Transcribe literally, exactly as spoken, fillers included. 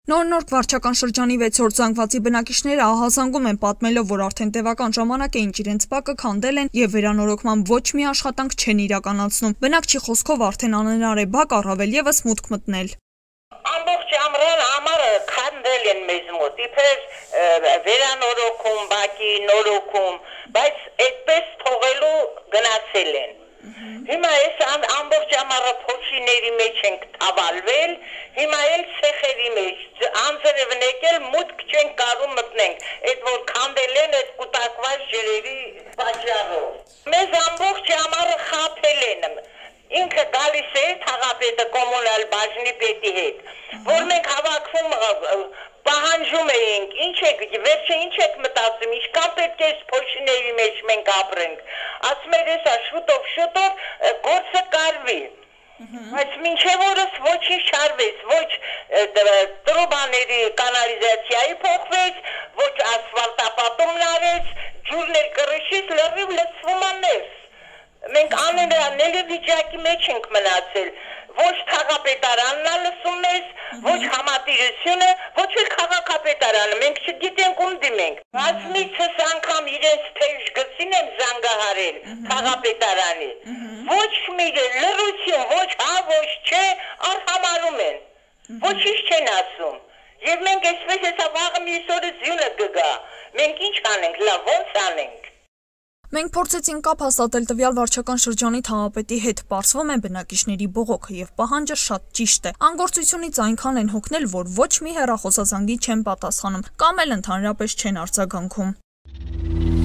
Նոր-նոր վարչական շրջանի վեցորդ զանգվածի բնակիչները ահազանգում են պատմելով, որ արդեն տևական ժամանակ է ինչ իրենց բակը քանդել են և վերանորոգման ոչ մի աշխատանք չեն իրականացնում։ Բնակչի խոսքով արդեն անհնար է բակ առավել ևս մուտք մտնել։ Ամբողջ ամռան համարը քանդել են մեզ մոտ, իբր վերանորոգում, բակի նորոգում, բայց այդպես թողելու գնացել են։ Հիմա այս ամբողջ ամառը փոշիների մեջ ենք թավալվել, հիմա էլ ցեխերի մեջ անձրևն եկել մուտք չենք կարում մտնենք, այդ որ քանդել են այդ կուտակված ջրերի պատճառով։ Մեզ ամբողջ ամառը խաբել են։ Ինքը գալիս է թաղապետը կոմունալ բաժնի պետի հետ, որ մենք հավաքվում պահանջում էինք, ինչ եք, վերջը ինչ եք մտածում, ինչքան պետք է փոշիների մեջ մենք ապրենք, ասում էր էսա շուտով շուտով գործը կարվի, բայց մինչև օրս ոչինչ չարվեց, ոչ տրուբաների կանալիզացիայի փոխվեց, ոչ ասֆալտապատումն արեց, ջուրներ կռշից լրիվ լցվում աներս, մենք անենրանելի վիճակի մեջ ենք մնացել, ոչ թաղապետարանն է լսում մեզ, ոչ համատիրությունը, ոչ էլ քաղաքապետարանը, մենք չգիտենք ում դիմենք։ Բազմիցս անգամ իրենց թեժ գծին եմ զանգահարել քաղաքապետարանի, ոչ մի լռություն, ոչ հա, ոչ չէ, արհամարում են, ոչինչ չեն ասում, և մենք այսպես հեսա վաղը մյուս օրը զյունը կգա, մենք ինչ անենք, լավ, ոնց անենք։ Մենք փորձեցինք կապ հաստատել տվյալ վարչական շրջանի թաղապետի հետ, պարզվում է բնակիչների բողոքը և պահանջը շատ ճիշտ է։ Անգործությունից այնքան են հոգնել, որ ոչ մի հեռախոսազանգի չեն պատասխանում, կամ էլ ընդհանրապես չեն արձագանքում։